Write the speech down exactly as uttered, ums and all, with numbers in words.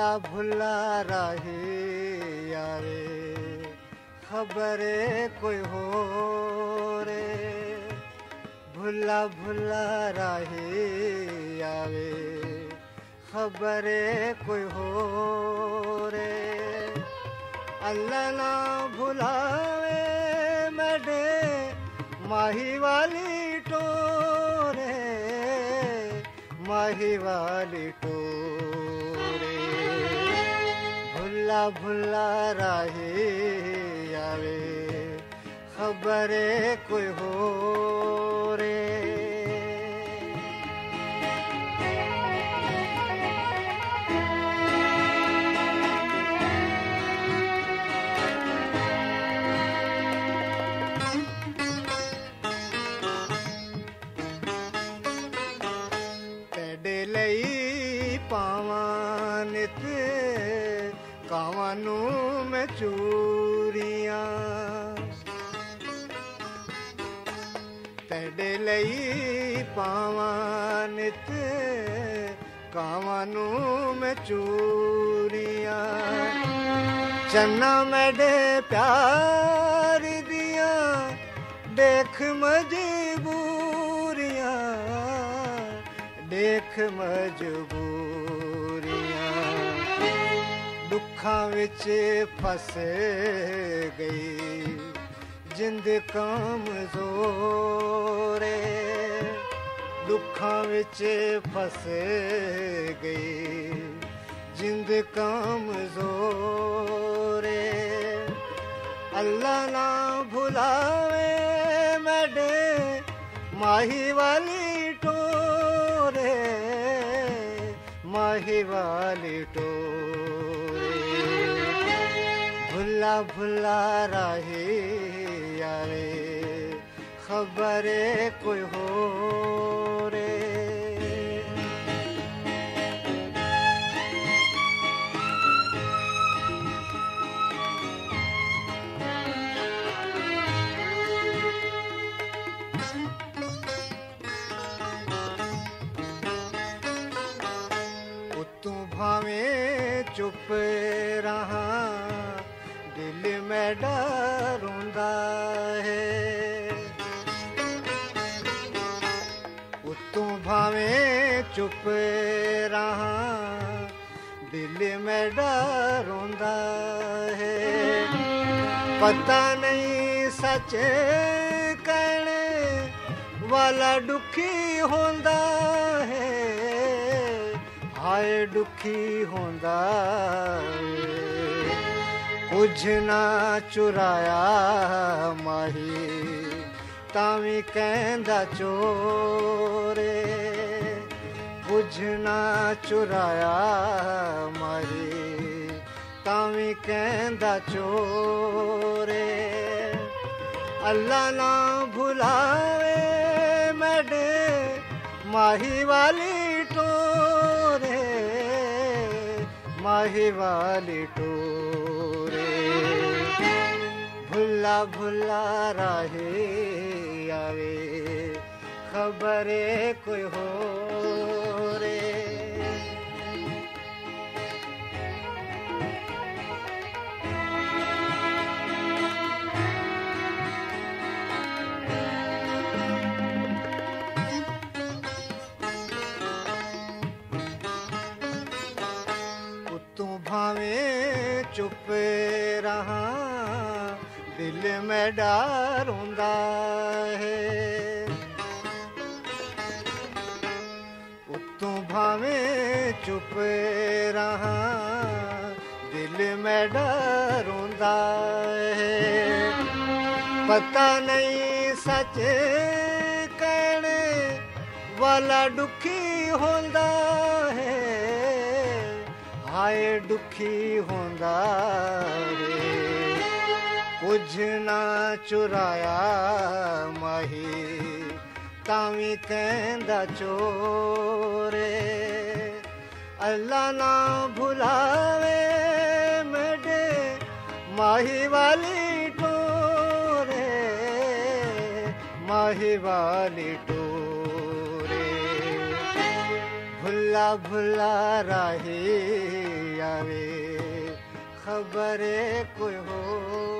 भुल्ला भुल्ला राही आवे खबरे कोई हो रे भुल्ला भुल्ला राही आवे खबरे कोई हो रे अल्लाह ना भुलावे मेरे माही वाली टोरे माही वाली टोरे भुल्ला भुल्ला राही आवे खबरे कोई हो रे कावानू में चूरियां तेरे लई पावां नित कावानू में चूरियां चन्ना मेरे प्यार दियां देख मजबूरियां देख मजबूरियां दुखां विच फस गई जिंद कमज़ोरे दुखां विच फस गई जिंद कमज़ोरे अल्लाह ना भुलावे मेरे माही वाली टोरे माही वाली टोरे भुल्ला भुल्ला राही आवे खबरे कोई हो रे तू भावें चुप रहा दिल में डर रोंदा है तू भावें चुप रहा दिल में डर रोंदा है पता नहीं सच कहने वाला दुखी होंदा है हाय दुखी होंदा कुछ ना चुराया माही तावी कहंदा चोरे कुछ ना चुराया माही तावी कहंदा चोरे अल्लाह ना भुलावे मेरे माही वाली टोरे माही वाली टोरे भुल्ला भुल्ला राही आवे खबरे कोई हो रे भावें चुप रहा दिल में डर रोंदा है तू भावें चुप रहा दिल में डर रोंदा है पता नहीं सच कहने वाला दुखी होंदा है हाय दुखी होंदा रे कुछ ना चुराया माही तावी कहंदा चोरे अल्लाह ना भुलावे मेरे माही वाली टोरे माही वाली टोरे भुल्ला भुला भुला राही आवे खबरे कोई हो